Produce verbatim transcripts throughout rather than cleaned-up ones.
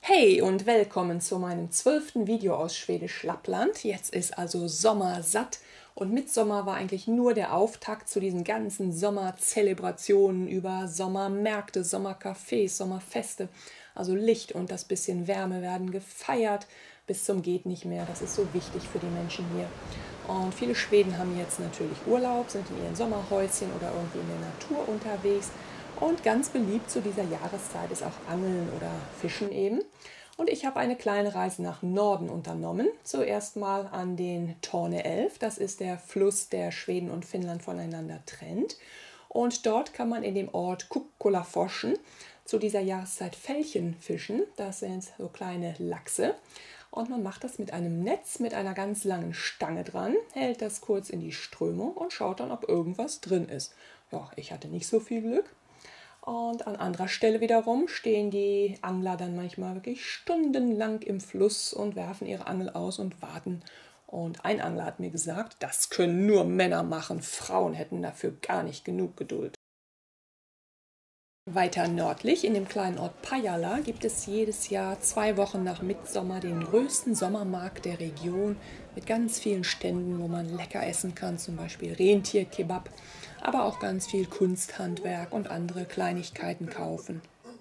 Hey und willkommen zu meinem zwölften Video aus Schwedisch Lappland. Jetzt ist also Sommer satt und Mitsommer war eigentlich nur der Auftakt zu diesen ganzen Sommerzelebrationen über Sommermärkte, Sommercafés, Sommerfeste. Also Licht und das bisschen Wärme werden gefeiert bis zum geht nicht mehr. Das ist so wichtig für die Menschen hier. Und viele Schweden haben jetzt natürlich Urlaub, sind in ihren Sommerhäuschen oder irgendwie in der Natur unterwegs. Und ganz beliebt zu dieser Jahreszeit ist auch Angeln oder Fischen eben. Und ich habe eine kleine Reise nach Norden unternommen. Zuerst mal an den Torne elf. Das ist der Fluss, der Schweden und Finnland voneinander trennt. Und dort kann man in dem Ort Kukkolaforsen zu dieser Jahreszeit Fällchen fischen. Das sind so kleine Lachse. Und man macht das mit einem Netz mit einer ganz langen Stange dran, hält das kurz in die Strömung und schaut dann, ob irgendwas drin ist. Ja, ich hatte nicht so viel Glück. Und an anderer Stelle wiederum stehen die Angler dann manchmal wirklich stundenlang im Fluss und werfen ihre Angel aus und warten. Und ein Angler hat mir gesagt, das können nur Männer machen, Frauen hätten dafür gar nicht genug Geduld. Weiter nördlich, in dem kleinen Ort Pajala, gibt es jedes Jahr zwei Wochen nach Mittsommer den größten Sommermarkt der Region mit ganz vielen Ständen, wo man lecker essen kann, zum Beispiel Rentierkebab, aber auch ganz viel Kunsthandwerk und andere Kleinigkeiten kaufen.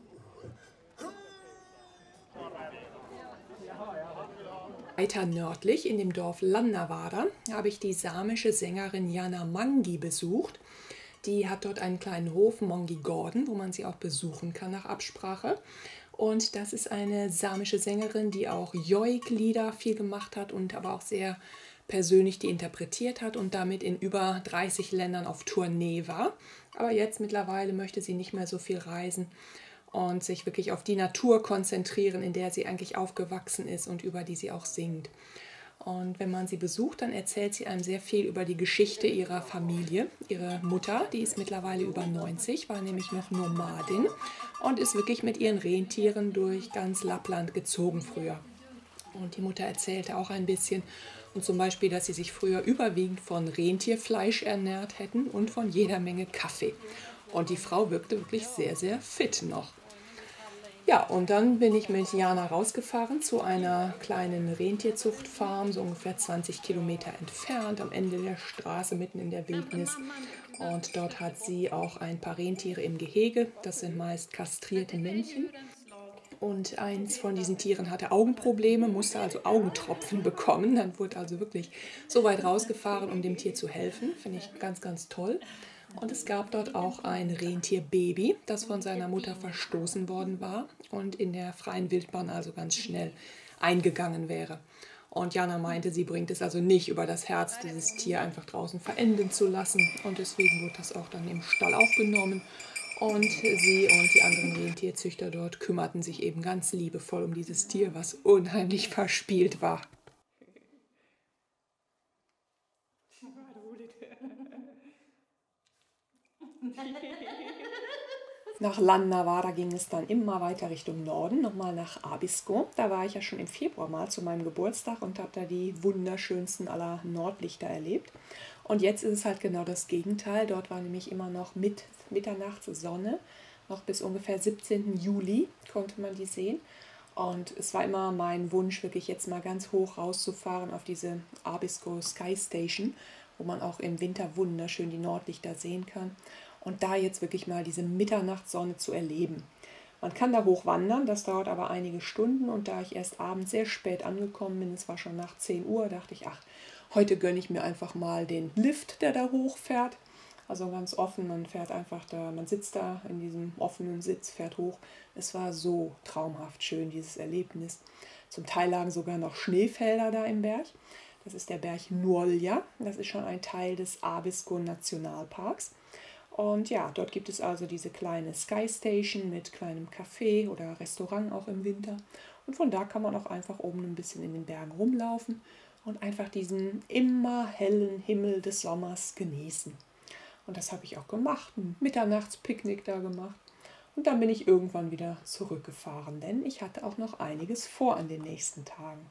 Weiter nördlich, in dem Dorf Lannavaara, habe ich die samische Sängerin Jana Mangi besucht. Die hat dort einen kleinen Hof, Mongi Gordon, wo man sie auch besuchen kann nach Absprache. Und das ist eine samische Sängerin, die auch Joik-Lieder viel gemacht hat und aber auch sehr persönlich die interpretiert hat und damit in über dreißig Ländern auf Tournee war. Aber jetzt mittlerweile möchte sie nicht mehr so viel reisen und sich wirklich auf die Natur konzentrieren, in der sie eigentlich aufgewachsen ist und über die sie auch singt. Und wenn man sie besucht, dann erzählt sie einem sehr viel über die Geschichte ihrer Familie. Ihre Mutter, die ist mittlerweile über neunzig, war nämlich noch Nomadin und ist wirklich mit ihren Rentieren durch ganz Lappland gezogen früher. Und die Mutter erzählte auch ein bisschen, und zum Beispiel, dass sie sich früher überwiegend von Rentierfleisch ernährt hätten und von jeder Menge Kaffee. Und die Frau wirkte wirklich sehr, sehr fit noch. Ja, und dann bin ich mit Jana rausgefahren zu einer kleinen Rentierzuchtfarm, so ungefähr zwanzig Kilometer entfernt, am Ende der Straße, mitten in der Wildnis. Und dort hat sie auch ein paar Rentiere im Gehege. Das sind meist kastrierte Männchen. Und eins von diesen Tieren hatte Augenprobleme, musste also Augentropfen bekommen. Dann wurde also wirklich so weit rausgefahren, um dem Tier zu helfen. Finde ich ganz, ganz toll. Und es gab dort auch ein Rentierbaby, das von seiner Mutter verstoßen worden war und in der freien Wildbahn also ganz schnell eingegangen wäre. Und Jana meinte, sie bringt es also nicht über das Herz, dieses Tier einfach draußen verenden zu lassen. Und deswegen wurde das auch dann im Stall aufgenommen. Und sie und die anderen Rentierzüchter dort kümmerten sich eben ganz liebevoll um dieses Tier, was unheimlich verspielt war. Nach Lannavaara ging es dann immer weiter Richtung Norden, nochmal nach Abisko. Da war ich ja schon im Februar mal zu meinem Geburtstag und habe da die wunderschönsten aller Nordlichter erlebt. Und jetzt ist es halt genau das Gegenteil. Dort war nämlich immer noch mit Mitternachtssonne. Noch bis ungefähr siebzehnten Juli konnte man die sehen. Und es war immer mein Wunsch, wirklich jetzt mal ganz hoch rauszufahren auf diese Abisko Sky Station, wo man auch im Winter wunderschön die Nordlichter sehen kann. Und da jetzt wirklich mal diese Mitternachtssonne zu erleben. Man kann da hoch wandern, das dauert aber einige Stunden. Und da ich erst abends sehr spät angekommen bin, es war schon nach zehn Uhr, dachte ich, ach, heute gönne ich mir einfach mal den Lift, der da hochfährt. Also ganz offen, man fährt einfach da, man sitzt da in diesem offenen Sitz, fährt hoch. Es war so traumhaft schön, dieses Erlebnis. Zum Teil lagen sogar noch Schneefelder da im Berg. Das ist der Berg Nuolja, das ist schon ein Teil des Abisko Nationalparks. Und ja, dort gibt es also diese kleine Sky Station mit kleinem Café oder Restaurant auch im Winter. Und von da kann man auch einfach oben ein bisschen in den Bergen rumlaufen und einfach diesen immer hellen Himmel des Sommers genießen. Und das habe ich auch gemacht, ein Mitternachtspicknick da gemacht. Und dann bin ich irgendwann wieder zurückgefahren, denn ich hatte auch noch einiges vor an den nächsten Tagen.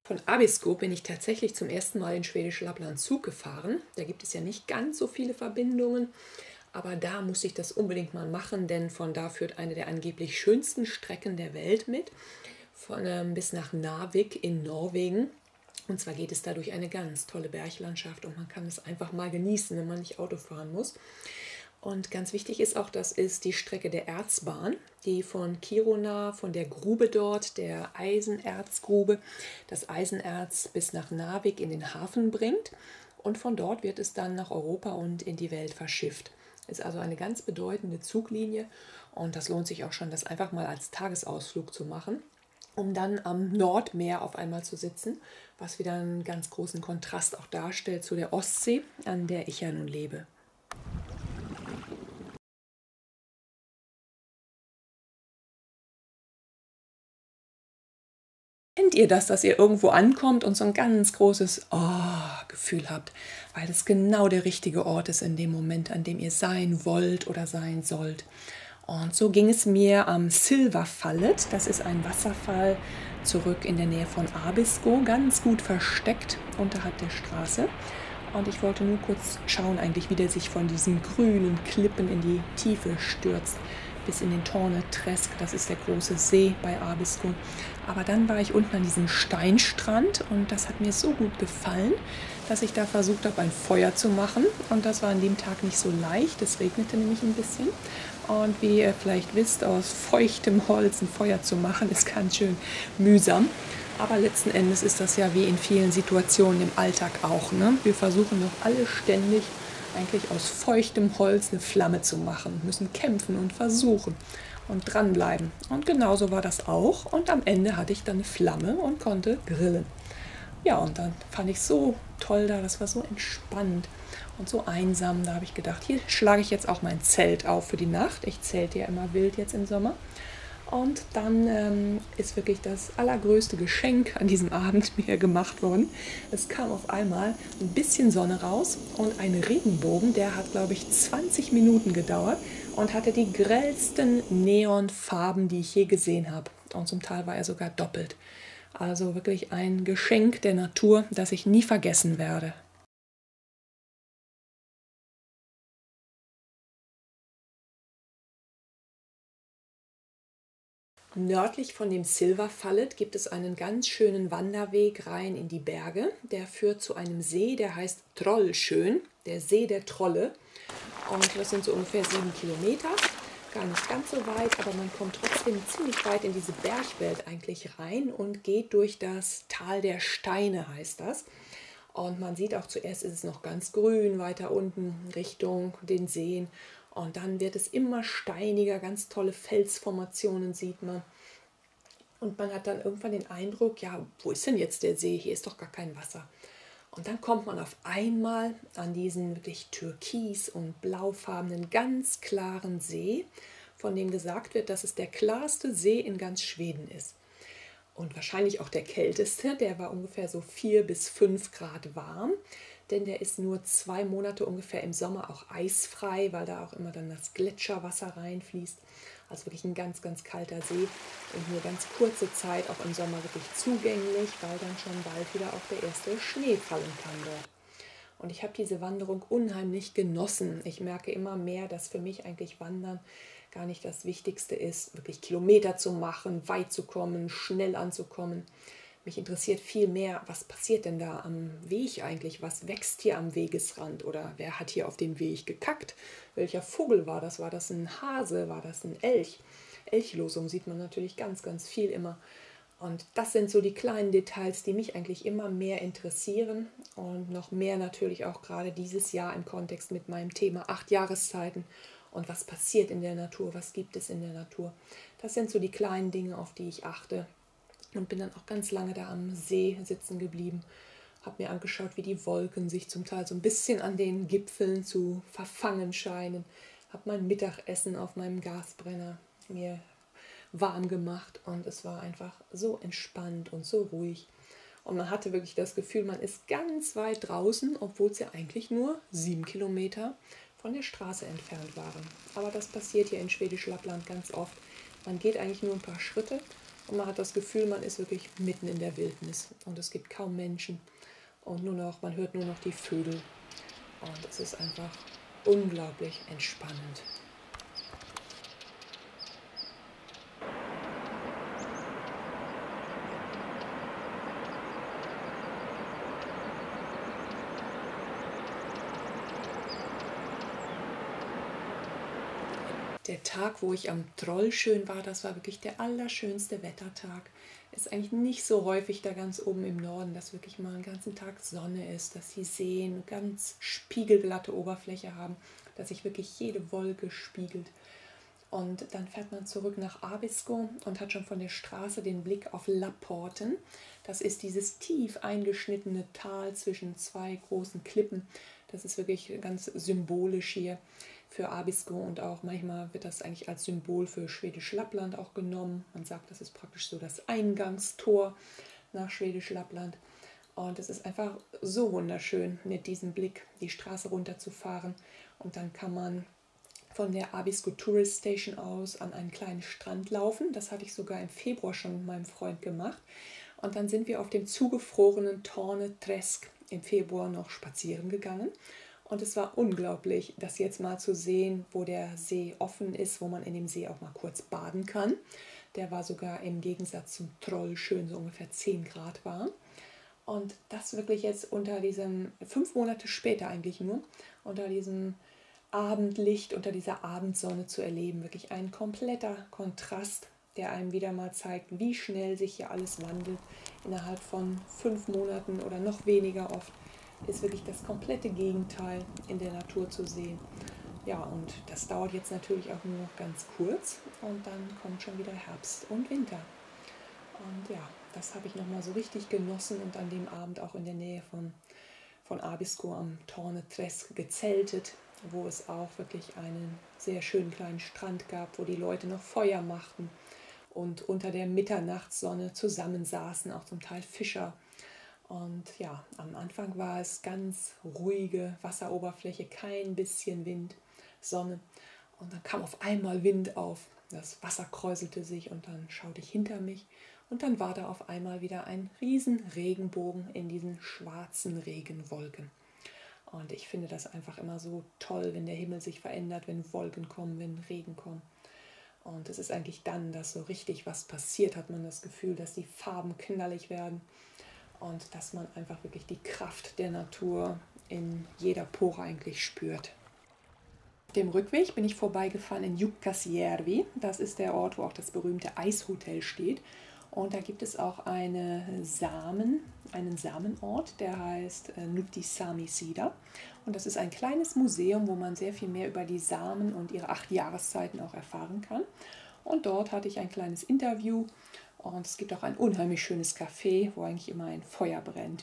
Von Abisko bin ich tatsächlich zum ersten Mal in Schwäbisch Lappland Zug gefahren. Da gibt es ja nicht ganz so viele Verbindungen, aber da musste ich das unbedingt mal machen, denn von da führt eine der angeblich schönsten Strecken der Welt mit, von ähm, bis nach Narvik in Norwegen. Und zwar geht es da durch eine ganz tolle Berglandschaft und man kann es einfach mal genießen, wenn man nicht Auto fahren muss. Und ganz wichtig ist auch, das ist die Strecke der Erzbahn, die von Kiruna, von der Grube dort, der Eisenerzgrube, das Eisenerz bis nach Narvik in den Hafen bringt. Und von dort wird es dann nach Europa und in die Welt verschifft. Ist also eine ganz bedeutende Zuglinie und das lohnt sich auch schon, das einfach mal als Tagesausflug zu machen, um dann am Nordmeer auf einmal zu sitzen, was wieder einen ganz großen Kontrast auch darstellt zu der Ostsee, an der ich ja nun lebe. Kennt ihr das, dass ihr irgendwo ankommt und so ein ganz großes Oh-Gefühl habt, weil es genau der richtige Ort ist in dem Moment, an dem ihr sein wollt oder sein sollt? Und so ging es mir am Silverfallet. Das ist ein Wasserfall zurück in der Nähe von Abisko, ganz gut versteckt unterhalb der Straße. Und ich wollte nur kurz schauen, eigentlich, wie der sich von diesen grünen Klippen in die Tiefe stürzt, bis in den Torne Tresk. Das ist der große See bei Abisko. Aber dann war ich unten an diesem Steinstrand und das hat mir so gut gefallen, dass ich da versucht habe, ein Feuer zu machen. Und das war an dem Tag nicht so leicht. Es regnete nämlich ein bisschen. Und wie ihr vielleicht wisst, aus feuchtem Holz ein Feuer zu machen, ist ganz schön mühsam. Aber letzten Endes ist das ja wie in vielen Situationen im Alltag auch, ne? Wir versuchen doch alle ständig eigentlich aus feuchtem Holz eine Flamme zu machen, müssen kämpfen und versuchen und dranbleiben. Und genauso war das auch. Und am Ende hatte ich dann eine Flamme und konnte grillen. Ja, und dann fand ich so toll da, das war so entspannt und so einsam. Da habe ich gedacht, hier schlage ich jetzt auch mein Zelt auf für die Nacht. Ich zelte ja immer wild jetzt im Sommer. Und dann ähm, ist wirklich das allergrößte Geschenk an diesem Abend mir gemacht worden. Es kam auf einmal ein bisschen Sonne raus und ein Regenbogen, der hat, glaube ich, zwanzig Minuten gedauert und hatte die grellsten Neonfarben, die ich je gesehen habe. Und zum Teil war er sogar doppelt. Also wirklich ein Geschenk der Natur, das ich nie vergessen werde. Nördlich von dem Silverfallet gibt es einen ganz schönen Wanderweg rein in die Berge. Der führt zu einem See, der heißt Trollschön, der See der Trolle. Und das sind so ungefähr sieben Kilometer, gar nicht ganz so weit, aber man kommt trotzdem ziemlich weit in diese Bergwelt eigentlich rein und geht durch das Tal der Steine, heißt das. Und man sieht auch, zuerst ist es noch ganz grün, weiter unten Richtung den Seen. Und dann wird es immer steiniger, ganz tolle Felsformationen sieht man. Und man hat dann irgendwann den Eindruck, ja, wo ist denn jetzt der See? Hier ist doch gar kein Wasser. Und dann kommt man auf einmal an diesen wirklich türkis- und blaufarbenen, ganz klaren See, von dem gesagt wird, dass es der klarste See in ganz Schweden ist. Und wahrscheinlich auch der kälteste, der war ungefähr so vier bis fünf Grad warm, denn der ist nur zwei Monate ungefähr im Sommer auch eisfrei, weil da auch immer dann das Gletscherwasser reinfließt. Also wirklich ein ganz, ganz kalter See und nur ganz kurze Zeit auch im Sommer wirklich zugänglich, weil dann schon bald wieder auch der erste Schnee fallen kann dort. Und ich habe diese Wanderung unheimlich genossen. Ich merke immer mehr, dass für mich eigentlich Wandern gar nicht das Wichtigste ist, wirklich Kilometer zu machen, weit zu kommen, schnell anzukommen. Mich interessiert viel mehr, was passiert denn da am Weg eigentlich? Was wächst hier am Wegesrand? Oder wer hat hier auf dem Weg gekackt? Welcher Vogel war das? War das ein Hase? War das ein Elch? Elchlosung sieht man natürlich ganz, ganz viel immer. Und das sind so die kleinen Details, die mich eigentlich immer mehr interessieren und noch mehr natürlich auch gerade dieses Jahr im Kontext mit meinem Thema acht Jahreszeiten und was passiert in der Natur, was gibt es in der Natur. Das sind so die kleinen Dinge, auf die ich achte. Und bin dann auch ganz lange da am See sitzen geblieben, habe mir angeschaut, wie die Wolken sich zum Teil so ein bisschen an den Gipfeln zu verfangen scheinen, habe mein Mittagessen auf meinem Gasbrenner mir warm gemacht und es war einfach so entspannt und so ruhig. Und man hatte wirklich das Gefühl, man ist ganz weit draußen, obwohl es ja eigentlich nur sieben Kilometer von der Straße entfernt waren. Aber das passiert hier in Schwäbisch Lappland ganz oft. Man geht eigentlich nur ein paar Schritte Und man hat das Gefühl, man ist wirklich mitten in der Wildnis und es gibt kaum Menschen und nur noch, man hört nur noch die Vögel und es ist einfach unglaublich entspannend. Der Tag, wo ich am Trollschön war, das war wirklich der allerschönste Wettertag. Es ist eigentlich nicht so häufig da ganz oben im Norden, dass wirklich mal einen ganzen Tag Sonne ist, dass die Seen eine ganz spiegelglatte Oberfläche haben, dass sich wirklich jede Wolke spiegelt. Und dann fährt man zurück nach Abisko und hat schon von der Straße den Blick auf Laporten. Das ist dieses tief eingeschnittene Tal zwischen zwei großen Klippen. Das ist wirklich ganz symbolisch hier für Abisko und auch manchmal wird das eigentlich als Symbol für Schwedisch Lappland auch genommen. Man sagt, das ist praktisch so das Eingangstor nach Schwedisch Lappland. Und es ist einfach so wunderschön, mit diesem Blick die Straße runterzufahren. Und dann kann man von der Abisko Tourist Station aus an einen kleinen Strand laufen. Das hatte ich sogar im Februar schon mit meinem Freund gemacht. Und dann sind wir auf dem zugefrorenen Torne Träsk im Februar noch spazieren gegangen. Und es war unglaublich, das jetzt mal zu sehen, wo der See offen ist, wo man in dem See auch mal kurz baden kann. Der war sogar im Gegensatz zum Trollschön so ungefähr zehn Grad warm. Und das wirklich jetzt unter diesem, fünf Monate später eigentlich nur, unter diesem Abendlicht, unter dieser Abendsonne zu erleben. Wirklich ein kompletter Kontrast, der einem wieder mal zeigt, wie schnell sich hier alles wandelt. Innerhalb von fünf Monaten oder noch weniger oft ist wirklich das komplette Gegenteil in der Natur zu sehen. Ja, und das dauert jetzt natürlich auch nur noch ganz kurz und dann kommt schon wieder Herbst und Winter. Und ja, das habe ich nochmal so richtig genossen und an dem Abend auch in der Nähe von, von Abisko am Torne Träsk gezeltet, wo es auch wirklich einen sehr schönen kleinen Strand gab, wo die Leute noch Feuer machten und unter der Mitternachtssonne zusammensaßen, auch zum Teil Fischer. Und ja, am Anfang war es ganz ruhige Wasseroberfläche, kein bisschen Wind, Sonne. Und dann kam auf einmal Wind auf, das Wasser kräuselte sich und dann schaute ich hinter mich. Und dann war da auf einmal wieder ein riesen Regenbogen in diesen schwarzen Regenwolken. Und ich finde das einfach immer so toll, wenn der Himmel sich verändert, wenn Wolken kommen, wenn Regen kommt. Und es ist eigentlich dann, dass so richtig was passiert, hat man das Gefühl, dass die Farben knallig werden. Und dass man einfach wirklich die Kraft der Natur in jeder Pore eigentlich spürt. Auf dem Rückweg bin ich vorbeigefahren in Jukkasjärvi. Das ist der Ort, wo auch das berühmte Eishotel steht. Und da gibt es auch eine Samen, einen Samenort, der heißt Nuuttisaamisida. Und das ist ein kleines Museum, wo man sehr viel mehr über die Samen und ihre acht Jahreszeiten auch erfahren kann. Und dort hatte ich ein kleines Interview. Und es gibt auch ein unheimlich schönes Café, wo eigentlich immer ein Feuer brennt.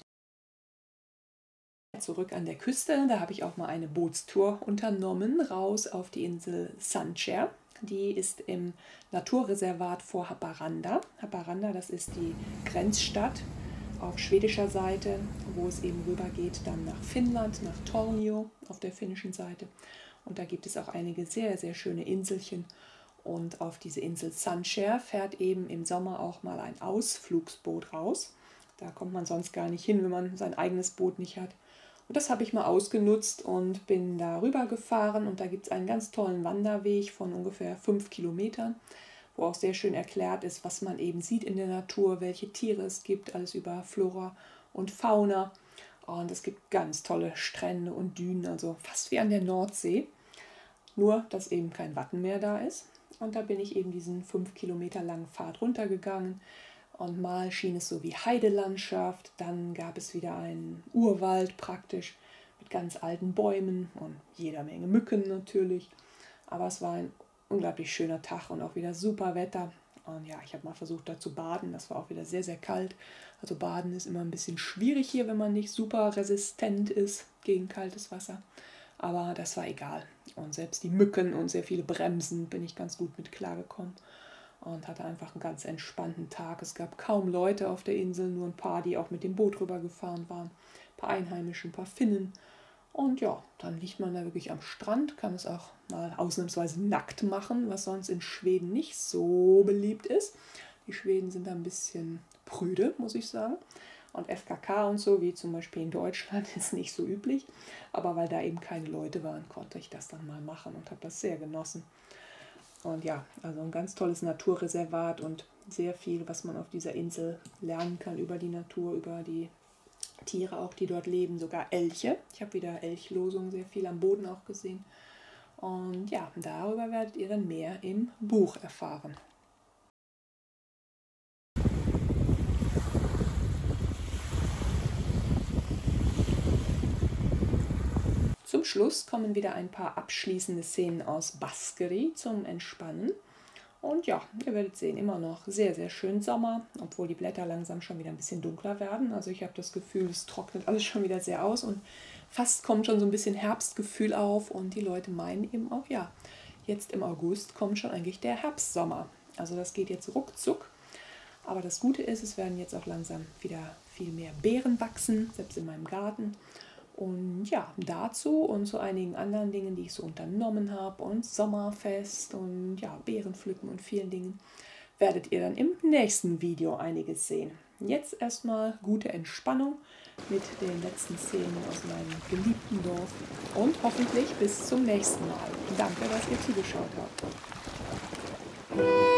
Zurück an der Küste, da habe ich auch mal eine Bootstour unternommen, raus auf die Insel Sandskär. Die ist im Naturreservat vor Haparanda. Haparanda, das ist die Grenzstadt auf schwedischer Seite, wo es eben rüber geht dann nach Finnland, nach Tornio auf der finnischen Seite. Und da gibt es auch einige sehr, sehr schöne Inselchen. Und auf diese Insel Sandskär fährt eben im Sommer auch mal ein Ausflugsboot raus. Da kommt man sonst gar nicht hin, wenn man sein eigenes Boot nicht hat. Und das habe ich mal ausgenutzt und bin da rüber gefahren. Und da gibt es einen ganz tollen Wanderweg von ungefähr fünf Kilometern, wo auch sehr schön erklärt ist, was man eben sieht in der Natur, welche Tiere es gibt, alles über Flora und Fauna. Und es gibt ganz tolle Strände und Dünen, also fast wie an der Nordsee. Nur, dass eben kein Wattenmeer da ist. Und da bin ich eben diesen fünf Kilometer langen Pfad runtergegangen. Und mal schien es so wie Heidelandschaft. Dann gab es wieder einen Urwald praktisch mit ganz alten Bäumen und jeder Menge Mücken natürlich. Aber es war ein unglaublich schöner Tag und auch wieder super Wetter. Und ja, ich habe mal versucht, da zu baden. Das war auch wieder sehr, sehr kalt. Also baden ist immer ein bisschen schwierig hier, wenn man nicht super resistent ist gegen kaltes Wasser. Aber das war egal. Und selbst die Mücken und sehr viele Bremsen bin ich ganz gut mit klargekommen. Und hatte einfach einen ganz entspannten Tag. Es gab kaum Leute auf der Insel, nur ein paar, die auch mit dem Boot rübergefahren waren. Ein paar Einheimische, ein paar Finnen. Und ja, dann liegt man da wirklich am Strand, kann es auch mal ausnahmsweise nackt machen, was sonst in Schweden nicht so beliebt ist. Die Schweden sind da ein bisschen prüde, muss ich sagen. Und F K K und so, wie zum Beispiel in Deutschland, ist nicht so üblich. Aber weil da eben keine Leute waren, konnte ich das dann mal machen und habe das sehr genossen. Und ja, also ein ganz tolles Naturreservat und sehr viel, was man auf dieser Insel lernen kann über die Natur, über die Tiere auch, die dort leben, sogar Elche. Ich habe wieder Elchlosungen sehr viel am Boden auch gesehen. Und ja, darüber werdet ihr dann mehr im Buch erfahren. Zum Schluss kommen wieder ein paar abschließende Szenen aus Baskeri zum Entspannen. Und ja, ihr werdet sehen, immer noch sehr, sehr schön Sommer, obwohl die Blätter langsam schon wieder ein bisschen dunkler werden. Also ich habe das Gefühl, es trocknet alles schon wieder sehr aus und fast kommt schon so ein bisschen Herbstgefühl auf. Und die Leute meinen eben auch, ja, jetzt im August kommt schon eigentlich der Herbstsommer. Also das geht jetzt ruckzuck. Aber das Gute ist, es werden jetzt auch langsam wieder viel mehr Beeren wachsen, selbst in meinem Garten. Und ja, dazu und zu einigen anderen Dingen, die ich so unternommen habe und Sommerfest und ja, Beeren pflücken und vielen Dingen, werdet ihr dann im nächsten Video einiges sehen. Jetzt erstmal gute Entspannung mit den letzten Szenen aus meinem geliebten Dorf und hoffentlich bis zum nächsten Mal. Danke, dass ihr zugeschaut habt.